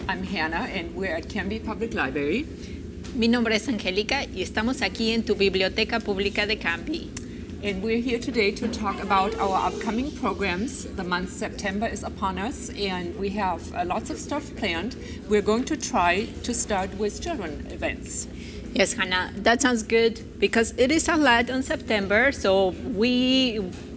I'm Hannah, and we're at Canby Public Library. Mi nombre es Angélica y estamos aquí en tu Biblioteca Pública de Canby. And we're here today to talk about our upcoming programs. The month September is upon us, and we have lots of stuff planned. We're going to try to start with children events. Yes, Hannah, that sounds good because it is a lot on September, so we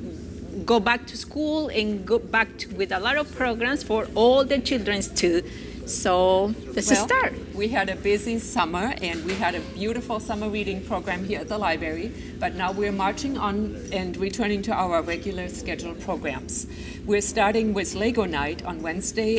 go back to school and go back with a lot of programs for all the children too. So let's start. We had a busy summer and we had a beautiful summer reading program here at the library, but now we're marching on and returning to our regular scheduled programs. We're starting with Lego Night on Wednesday,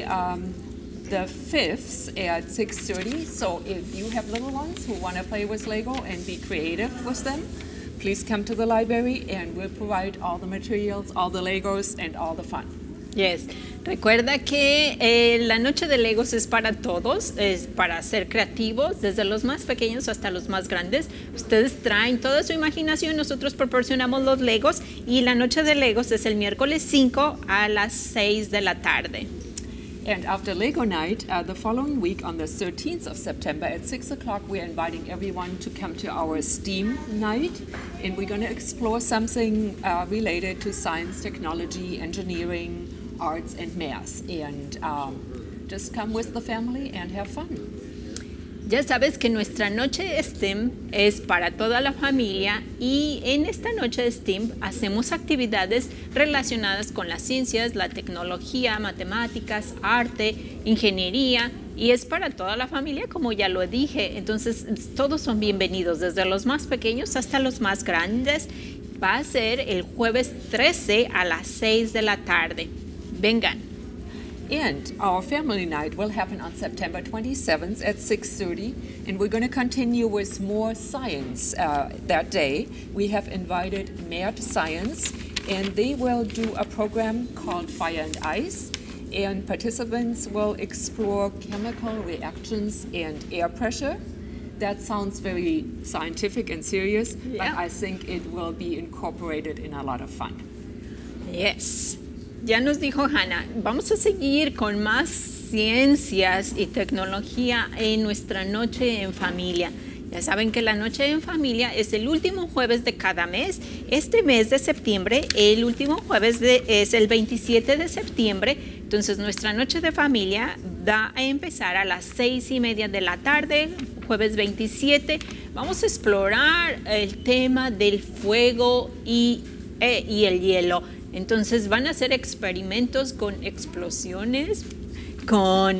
the 5th at 6:30. So if you have little ones who want to play with Lego and be creative with them, please come to the library and we'll provide all the materials, all the Legos, and all the fun. Yes. Recuerda que la noche de Legos es para todos, es para ser creativos, desde los más pequeños hasta los más grandes. Ustedes traen toda su imaginación, nosotros proporcionamos los Legos y la noche de Legos es el miércoles 5 a las 6 de la tarde. And after Lego Night, the following week on the 13th of September at 6 o'clock, we're inviting everyone to come to our STEAM night. And we're going to explore something related to science, technology, engineering, arts, and math. And just come with the family and have fun. Ya sabes que nuestra noche de STEM es para toda la familia y en esta noche de STEM hacemos actividades relacionadas con las ciencias, la tecnología, matemáticas, arte, ingeniería y es para toda la familia, como ya lo dije. Entonces todos son bienvenidos, desde los más pequeños hasta los más grandes. Va a ser el jueves 13 a las 6 de la tarde. Vengan. And our family night will happen on September 27th at 6:30, and we're going to continue with more science that day. We have invited Mad Science, and they will do a program called Fire and Ice, and participants will explore chemical reactions and air pressure. That sounds very scientific and serious, but I think it will be incorporated in a lot of fun. Yes. Ya nos dijo Hannah, vamos a seguir con más ciencias y tecnología en nuestra noche en familia. Ya saben que la noche en familia es el último jueves de cada mes. Este mes de septiembre, el último jueves es el 27 de septiembre. Entonces nuestra noche de familia va a empezar a las 6:30 de la tarde, jueves 27. Vamos a explorar el tema del fuego y el hielo. Entonces van a hacer experimentos con explosiones, con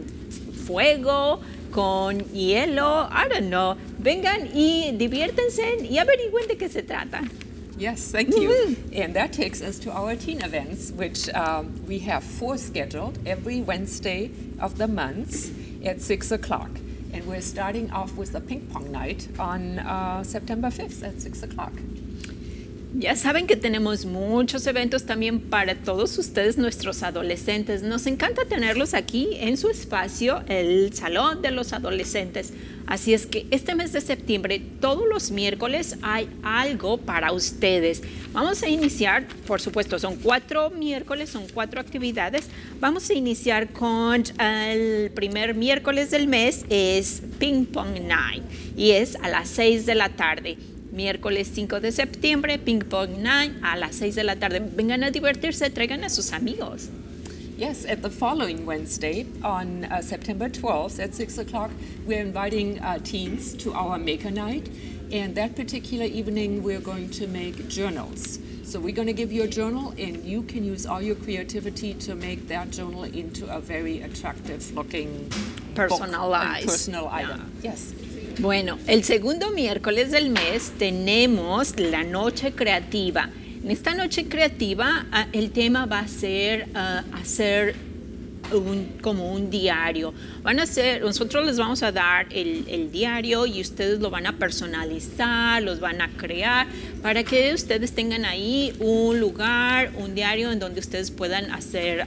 fuego, con hielo, I don't know. Vengan y diviértanse y averigüen de qué se trata. Yes, thank you. And that takes us to our teen events, which we have 4 scheduled every Wednesday of the month at 6 o'clock. And we're starting off with the ping pong night on September 5th at 6 o'clock. Ya saben que tenemos muchos eventos también para todos ustedes, nuestros adolescentes. Nos encanta tenerlos aquí en su espacio, el Salón de los Adolescentes. Así es que este mes de septiembre, todos los miércoles hay algo para ustedes. Vamos a iniciar, por supuesto, son 4 miércoles, son 4 actividades. Vamos a iniciar con el primer miércoles del mes, es Ping Pong Night y es a las 6 de la tarde. Miércoles 5 de septiembre, Ping Pong Night a las 6 de la tarde. Vengan a divertirse, traigan a sus amigos. Yes, at the following Wednesday, on September 12th at 6 o'clock, we're inviting teens to our Maker Night. And that particular evening, we're going to make journals. So we're going to give you a journal, and you can use all your creativity to make that journal into a very attractive-looking personal item. Yes. Bueno, el segundo miércoles del mes tenemos la noche creativa. En esta noche creativa el tema va a ser hacer como un diario. Nosotros les vamos a dar el diario y ustedes lo van a personalizar, los van a crear para que ustedes tengan ahí un lugar, un diario en donde ustedes puedan hacer,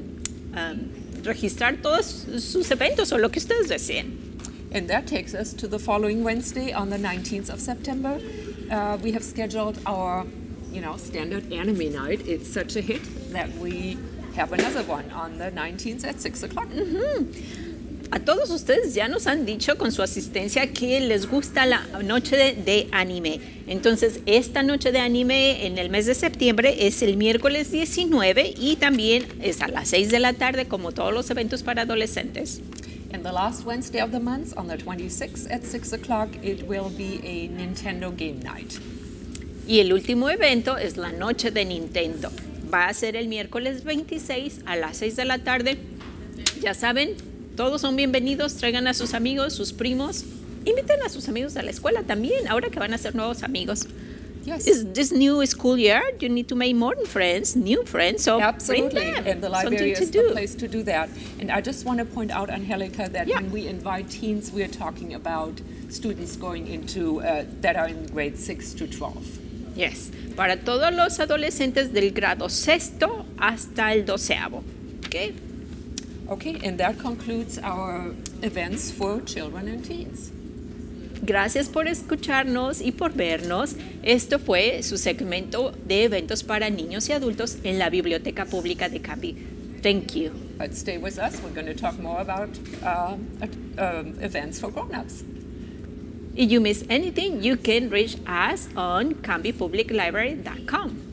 registrar todos sus eventos o lo que ustedes deseen. And that takes us to the following Wednesday on the 19th of September. We have scheduled our, standard anime night. It's such a hit that we have another one on the 19th at 6 o'clock. A todos ustedes ya nos han dicho con su asistencia que les gusta la noche de anime. Entonces, esta noche de anime en el mes de septiembre es el miércoles 19 y también es a las 6 de la tarde, como todos los eventos para adolescentes. And the last Wednesday of the month, on the 26th at 6 o'clock, it will be a Nintendo game night. Y el último evento es la noche de Nintendo. Va a ser el miércoles 26 a las 6 de la tarde. Ya saben, todos son bienvenidos, traigan a sus amigos, sus primos, inviten a sus amigos a la escuela también, ahora que van a ser nuevos amigos. Yes. This new school year, you need to make more friends, new friends, so Absolutely, bring them and the library something is to the do. place to do that. And I just want to point out, Angelica, that Yeah. when we invite teens, we're talking about students going into, that are in grade 6 to 12. Yes, para todos los adolescentes del grado sexto hasta el 12º. Okay? Okay, and that concludes our events for children and teens. Gracias por escucharnos y por vernos. Esto fue su segmento de eventos para niños y adultos en la Biblioteca Pública de Campi. Thank you. But stay with us. We're going to talk more about events for grown-ups. If you miss anything, you can reach us on campipubliclibrary.com.